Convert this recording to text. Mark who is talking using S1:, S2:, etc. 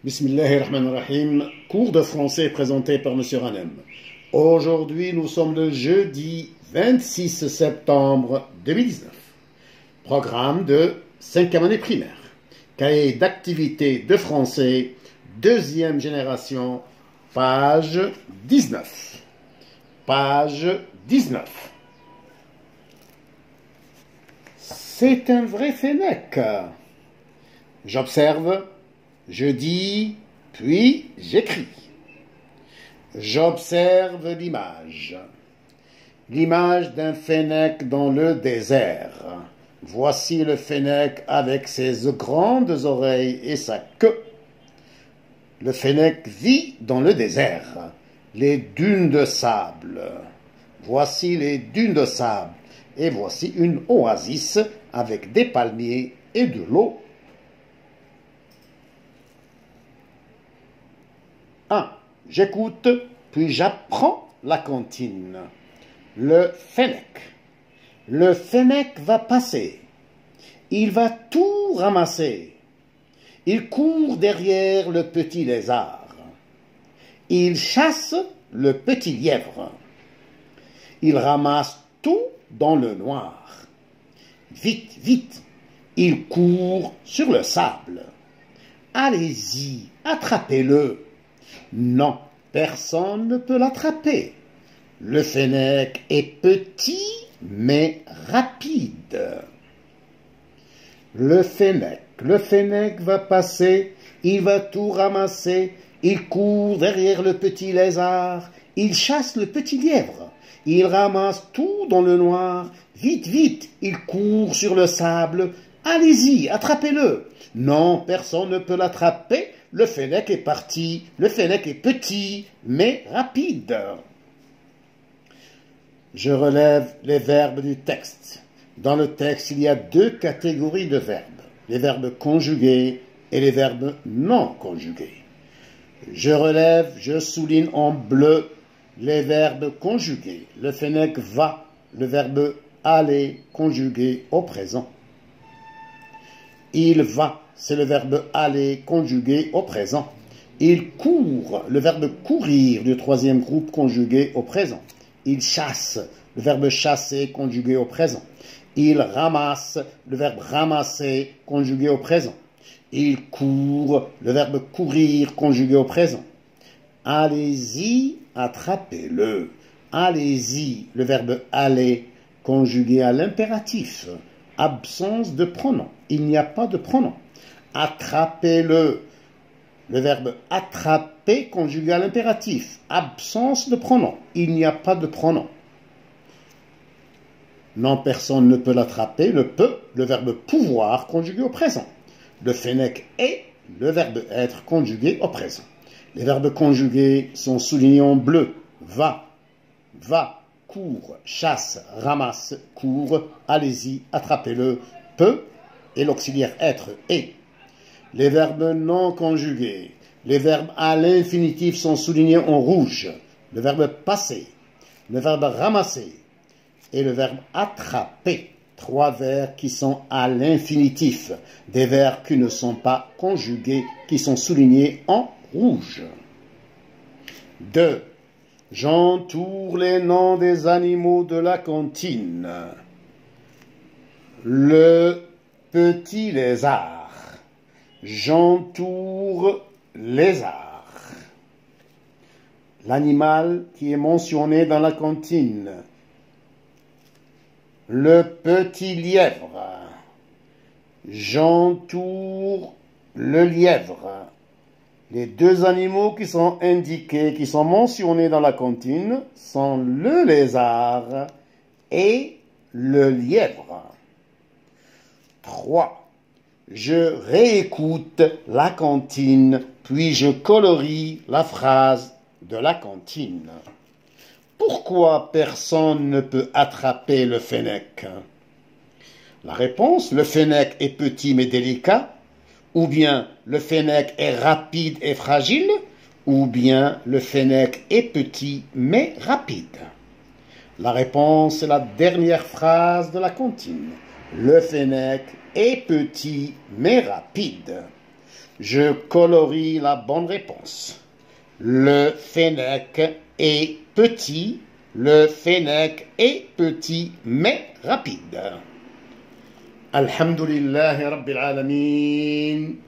S1: Bismillahirrahmanirrahim, cours de français présenté par M. Hanem. Aujourd'hui, nous sommes le jeudi 26 septembre 2019. Programme de 5e année primaire. Cahier d'activité de français, deuxième génération, page 19. Page 19. C'est un vrai fennec. J'observe, je dis, puis j'écris. J'observe l'image. L'image d'un fennec dans le désert. Voici le fennec avec ses grandes oreilles et sa queue. Le fennec vit dans le désert. Les dunes de sable. Voici les dunes de sable. Et voici une oasis avec des palmiers et de l'eau. 1. J'écoute, puis j'apprends la comptine. Le fennec. Le fennec va passer. Il va tout ramasser. Il court derrière le petit lézard. Il chasse le petit lièvre. Il ramasse tout dans le noir. Vite, vite, il court sur le sable. Allez-y, attrapez-le. Non, personne ne peut l'attraper. Le fennec est petit, mais rapide. Le fennec va passer, il va tout ramasser, il court derrière le petit lézard, il chasse le petit lièvre, il ramasse tout dans le noir, vite, vite, il court sur le sable, allez-y, attrapez-le. Non, personne ne peut l'attraper. Le fennec est parti, le fennec est petit, mais rapide. Je relève les verbes du texte. Dans le texte, il y a deux catégories de verbes, les verbes conjugués et les verbes non conjugués. Je relève, je souligne en bleu les verbes conjugués. Le fennec va, le verbe aller conjugué au présent. Il va, c'est le verbe aller conjugué au présent. Il court, le verbe courir du troisième groupe conjugué au présent. Il chasse, le verbe chasser conjugué au présent. Il ramasse, le verbe ramasser conjugué au présent. Il court, le verbe courir conjugué au présent. Allez-y, attrapez-le. Allez-y, le verbe aller conjugué à l'impératif. Absence de pronom. Il n'y a pas de pronom. Attrapez-le. Le verbe attraper conjugué à l'impératif. Absence de pronom. Il n'y a pas de pronom. Non, personne ne peut l'attraper. Le peut, le verbe pouvoir conjugué au présent. Le fennec est, le verbe être conjugué au présent. Les verbes conjugués sont soulignés en bleu. Va, court, chasse, ramasse, court, allez-y, attrapez-le, peut, et l'auxiliaire être est. Les verbes non conjugués, les verbes à l'infinitif sont soulignés en rouge. Le verbe passer, le verbe ramasser et le verbe attraper. Trois verbes qui sont à l'infinitif, des verbes qui ne sont pas conjugués, qui sont soulignés en rouge. 2. J'entoure les noms des animaux de la comptine. Le petit lézard. J'entoure lézard. L'animal qui est mentionné dans la comptine. Le petit lièvre. J'entoure le lièvre. Les deux animaux qui sont indiqués, qui sont mentionnés dans la comptine, sont le lézard et le lièvre. 3. Je réécoute la comptine, puis je colorie la phrase de la comptine. Pourquoi personne ne peut attraper le fennec? La réponse, le fennec est petit mais délicat. Ou bien le fennec est rapide et fragile, ou bien le fennec est petit mais rapide. La réponse est la dernière phrase de la comptine. Le fennec est petit mais rapide. Je colorie la bonne réponse. Le fennec est petit. Le fennec est petit mais rapide. Alhamdulillahi Rabbil Alamin.